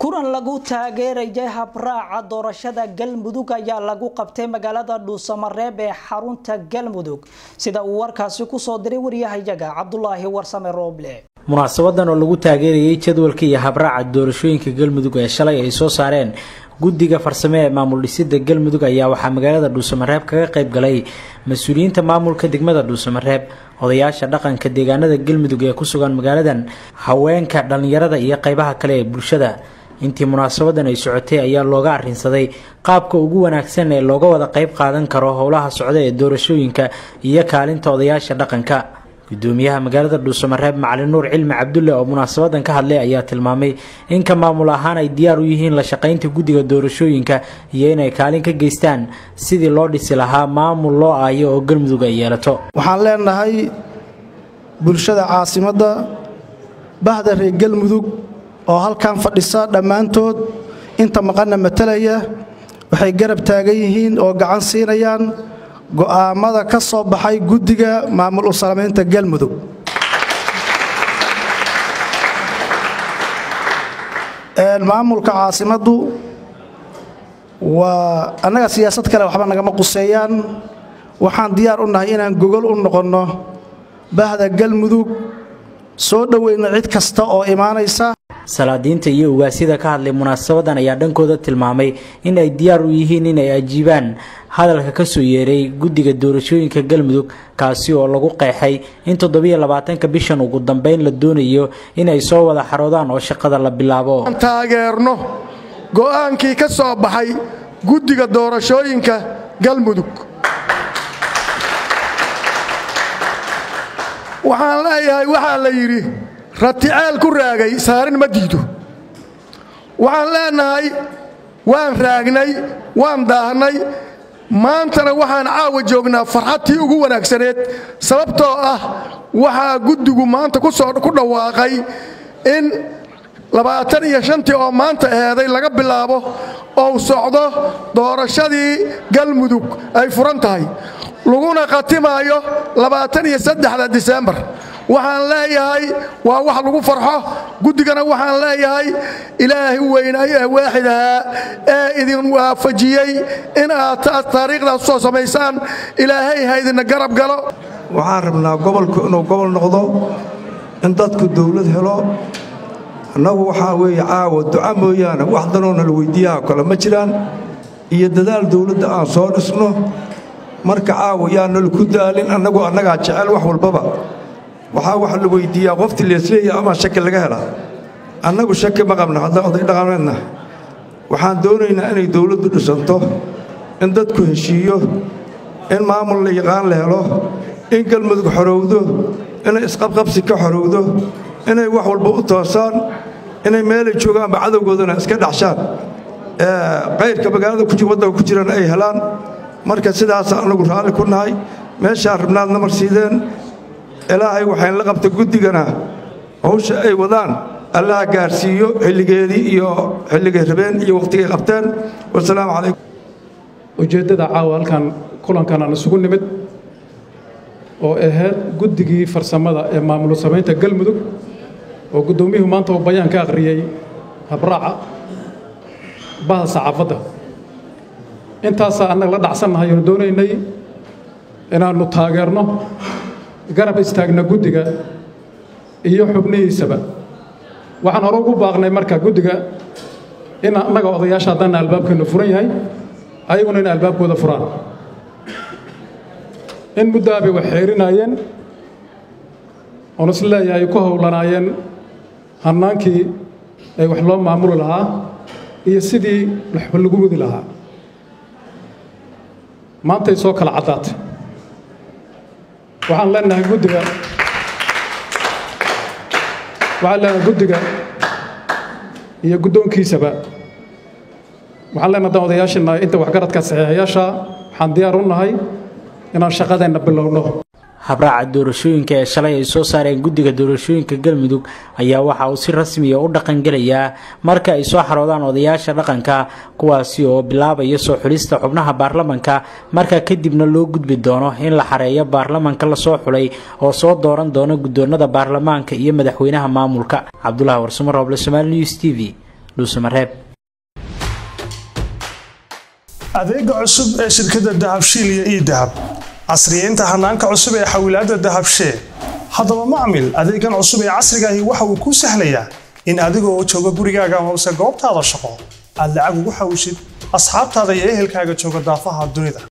kulan lagu taageerayay habraaca doorashada Galmudug ayaa lagu qabtay magaalada Dhuusamareeb ee xarunta Galmudug sida uu warkaasi ku soo diray wariyahayaga Cabdullaahi Warsame Rooble. munaasabadan oo lagu taageerayay jadwalka iyo habraaca doorashooyinka Galmudug ee shalay ay soo saareen guddiga farsamo ee maamul dhisidda Galmudug ayaa waxaa magaalada Dhuusamareeb kaga qayb galay mas'uuliyiinta maamulka degmada Dhuusamareeb, odayaasha dhaqanka deegaanada Galmudug ee ku sugan magaaladan, haweenka, dhalinyarada iyo qaybaha kale ee bulshada. intii munaasabadan ay socotay ayaa looga arrinsaday qaabka ugu wanaagsan ee looga wada qayb qaadan karo howlaha socda ee doorashooyinka iyo kaalinta odayaasha dhaqanka. gudoomiyaha magaalada Dhuusamareeb Macalin Nuur Cilmi Cabdulle oo munaasabadan ka hadlay ayaa tilmaamay in ka maamul ahaan ay diyaar u yihiin la shaqaynta guddiga doorashooyinka iyo inay kaalin ka geystaan sidii loo dhisi lahaa maamul loo aayo oo Galmudug ay yeelato. waxaan leenahay bulshada caasimadda bahda reer Galmudug oo halkan fadhisa dhamaantood inta maqana matalaya waxay garab taagan yihiin oo gacan siinayaan go'aamada ka soo baxay guddiga maamul u sameynta Galmudug. maamulka caasimaddu waa anaga siyaasad kale waxba naga quseeyaan. waxaan diyaar u nahay inaan gogol u noqono bahda Galmudug, soo dhaweyno cid kasta oo imaanaysa. salaadiinta iyo ugaasida ka hadlay munaasabadan ayaa dhankooda tilmaamay in ay diyaar u yihiin in ay ajiibaan hadalka ka soo yeeray guddiga doorashooyinka Galmudug kaasi oo lagu qeexay in 27 bishan ugu dambeyn la doonayo in ay soo wada xaroodaan oo shaqada la bilaabo. taageerno go'aankii ka soo baxay guddiga doorashooyinka Galmudug. waxaan leeyahay waxa la yiri raticaal ku raagay saarin ma diido. waxaan leenahay waan raagnay, waan daahnay, maantana waxaan caawa joognaa farxadtii ugu wanaagsaneed sababtoo ah waxa guddigu maanta ku dhawaaqay in 25 oo maanta aheeday laga bilaabo oo socdo doorashadii Galmudug ay furan tahay laguna qatimayo 23 December. waxaan leeyahay waa wax lagu farxo. guddigana waxaan leeyahay ilaahi weynay ee waaxidaha ee idin waafajiyay in aad taariikhdaas soo sameysaan. ilaahay ha idin garab galo. waxaan rabnaa gobolku inuu gobol noqdo, in dadku dawlad helo. annagu waxaa weeye caawa duca mooyaane wax danoona la weydiiyaa kale ma jiraan, iyo dadaal dawladda aan soo dhisno. marka caawa yaanol ku daalin, annagaa jecel wax walbaba. waxaa wax la weydiiyaa qoftii leesleeya ama shaki laga helaa. annagu shaki ma qabno haddaan oday dhaqameedna. waxaan doonaynaa inay dawladdu dhisanto, in dadku heshiiyo, in maamul la yaqaan la helo, in Galmudug xorowdo, inay isqabqabsi ka xorowdo, inay wax walba u toosaan, inay meelay joogaanba cadowgoodana iska dhaxshaan, qayrka magaalada waddanka ku jiraan ay helaan. marka sidaas anagu raalli ku nahay. meeshaan rabnaadna marsiideen ilaahay waxaan la qabtay guddigana hawsha ay wadaan Allah gaarsiiyo xilligeedii iyo xilligay rabeen iyo waqtigay qabteen. wassalaamu calaykum. ujeedada caawa halkan kulankan aan isugu nimid oo ahayd guddigii farsamada ee maamul sameynta Galmudug oo gudoomiyuhu maanta uu bayaan ka aqriyay habraaca bahda saxaafadda. intaas annaga la dhacsanahay oo doonaynay inaanu taageerno garab istaagna guddiga iyo xubnihiisaba. waxaan hore ugu baaqnay marka guddiga in annaga odayaasha haddana albaabkeenu furan yahay ayaguna in albaabkooda furaan. in muddaabe wax xeerinayeen oo isleeyahay ku howlanaayeen hannaankii ay wax loo maamuli lahaa iyo sidii wax lagu wadi lahaa. maantay soo kala caddaatay. waxaan leenahay guddiga iyo guddoonkiisaba waxaan leenahay odayaashana inta waxgaradka saxiixayaasha waxaan diyaar u nahay inaan shaqadeena bilowno. habraaca doorashooyinka ee shalay ay soo saareen guddiga doorashooyinka Galmudug ayaa waxa uu si rasmi ah u dhaqan galayaa marka ay soo xaroodaan odayaasha dhaqanka kuwaasi oo bilaabaya soo xulista xubnaha baarlamaanka marka kadibna loo gudbi doono in la xareeyo baarlamaanka la soo xulay oo soo dooran doona guddoonada baarlamaanka iyo madaxweynaha maamulka. Cabdullaahi Warsame Rooble, Somali News TV. dhuusamareeb. adeega cusub ee shirkadda Dahabshiil iyo Idahab casriyeynta hanaanka cusub ee xawilaadda Dahabshiil. haddaba macmil adeegan cusub ee casriga ahi waxa uu ku sahlayaa in adigoo jooga gurigaaga ama goobtaada shaqo aad lacag ugu xawishid asxaabtaada iyo ehelkaaga jooga daafaha dunida.